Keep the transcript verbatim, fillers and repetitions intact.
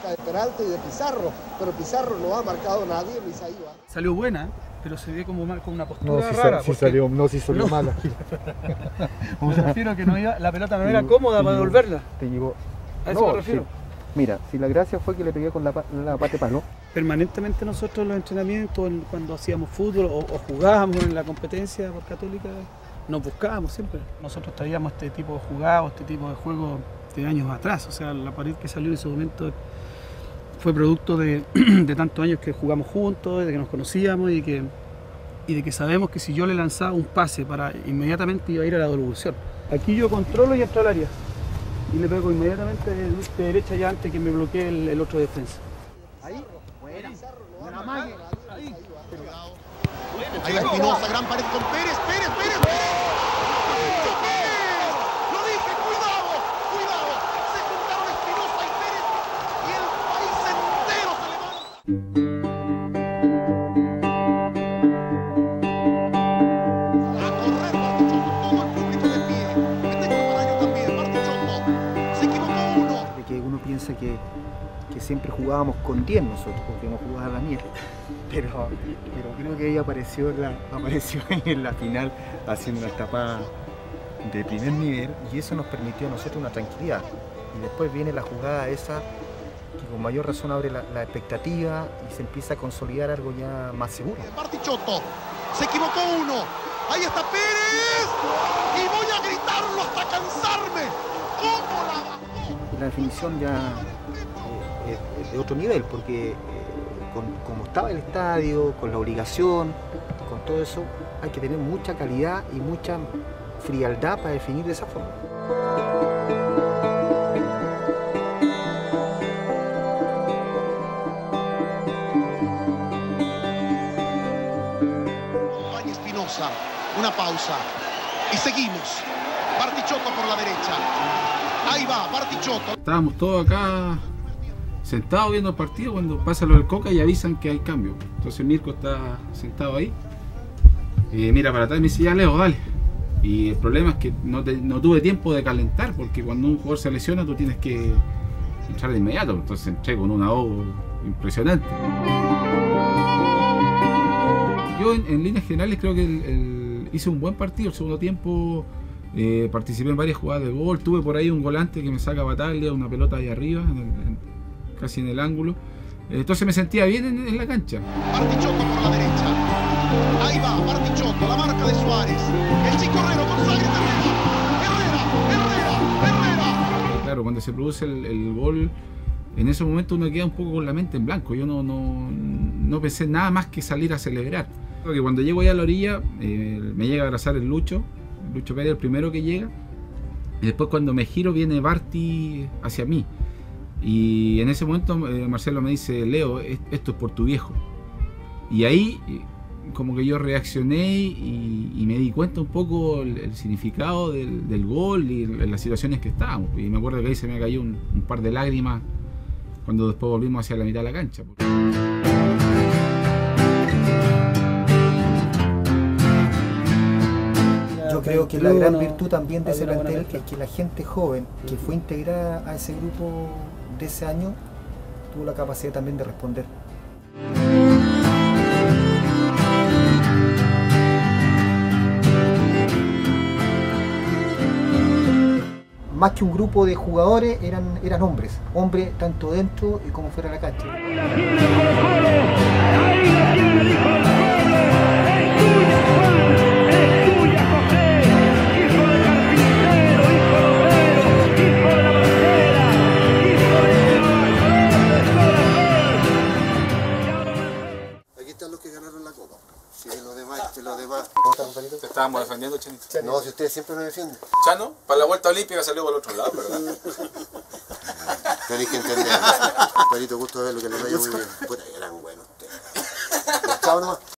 marca de Peralta y de Pizarro, pero Pizarro no ha marcado a nadie, ni se ha ido. Salió buena, pero se ve como mal, con una postura no, si rara. Sal, si salió, no, si salió no. mala. Me refiero a que no iba, la pelota no era cómoda para devolverla. Te llegó. A eso no, me refiero. Sí. Mira, si la gracia fue que le pegué con la, la pata de palo. Permanentemente nosotros en los entrenamientos, cuando hacíamos fútbol o, o jugábamos en la competencia por Católica, nos buscábamos siempre. Nosotros traíamos este tipo de jugados, este tipo de juegos de años atrás. O sea, la pared que salió en ese momento fue producto de, de tantos años que jugamos juntos, de que nos conocíamos y, que, y de que sabemos que si yo le lanzaba un pase para inmediatamente iba a ir a la devolución. Aquí yo controlo y entro al área. Y le pego inmediatamente de, de derecha ya antes que me bloquee el, el otro defensa. Ahí, fuera. no la mague. Ahí. Ahí va Espinosa, gran pared con Pérez, Pérez, Pérez. ¡Pincho Pérez! Lo dije, cuidado, cuidado. Se juntaron Espinosa y Pérez y el país entero se levanta. A correr, Bartichotto, todo el público de pie. Este campanario también, Bartichotto. Se equivocó uno. De que uno piensa que, que siempre jugábamos con diez nosotros, porque no jugaba Daniel. Pero, pero creo que ella apareció en, la, apareció en la final haciendo una tapada de primer nivel y eso nos permitió a nosotros una tranquilidad. Y después viene la jugada esa que con mayor razón abre la, la expectativa y se empieza a consolidar algo ya más seguro. Bartichotto, se equivocó uno. Ahí está Pérez y voy a gritarlo hasta cansarme. ¿Cómo la bajó? La definición ya eh, es de otro nivel porque eh, Con, como estaba el estadio, con la obligación, con todo eso, hay que tener mucha calidad y mucha frialdad para definir de esa forma. Acompaña Espinosa, una pausa y seguimos. Bartichotto por la derecha. Ahí va, Bartichotto. Estábamos todos acá sentado viendo el partido cuando pasa lo del Coca y avisan que hay cambio. Entonces Mirko está sentado ahí, eh, mira para atrás y me dice, ya Leo, dale. Y el problema es que no, te, no tuve tiempo de calentar porque cuando un jugador se lesiona tú tienes que entrar de inmediato. Entonces entré con un ahogo impresionante. Yo en, en líneas generales creo que el, el, hice un buen partido el segundo tiempo. Eh, participé en varias jugadas de gol, tuve por ahí un volante que me saca Bataglia, una pelota ahí arriba, en el, en, casi en el ángulo. Entonces me sentía bien en, en la cancha. Bartichotto por la derecha. Ahí va, Bartichotto, la marca de Suárez. El chico Herrero con sangre de Herrera. Herrera, Herrera, Herrera. Claro, cuando se produce el, el gol, en ese momento uno queda un poco con la mente en blanco. Yo no, no, no pensé nada más que salir a celebrar. Creo que cuando llego allá a la orilla, eh, me llega a abrazar el Lucho. Lucho Pérez, el primero que llega. Y después cuando me giro viene Barti hacia mí. Y en ese momento eh, Marcelo me dice, Leo, esto es por tu viejo. Y ahí como que yo reaccioné y, y me di cuenta un poco el, el significado del, del gol y el, las situaciones que estábamos. Y me acuerdo que ahí se me cayó un, un par de lágrimas cuando después volvimos hacia la mitad de la cancha. Yo creo que la gran virtud también de ese plantel es que la gente joven que fue integrada a ese grupo de ese año tuvo la capacidad también de responder. Más que un grupo de jugadores, eran, eran hombres, hombres tanto dentro como fuera de la cancha. Ahí la tiene Colo Colo, ahí la tiene el hijo del pueblo, es tuya Juan, es tuya José, hijo de carpintero, hijo de obrero, hijo de la bandera, hijo de corazón. Aquí están los que ganaron la copa. Si de los demás, de los demás. Te estábamos defendiendo, Chanito. No, si ustedes siempre me defienden. Chano, para la vuelta olímpica salió por el otro lado, ¿verdad? Tenéis que entender. Perito, gusto de ver lo que les vaya muy bien. Puta, eran buenos ustedes. Chao nomás.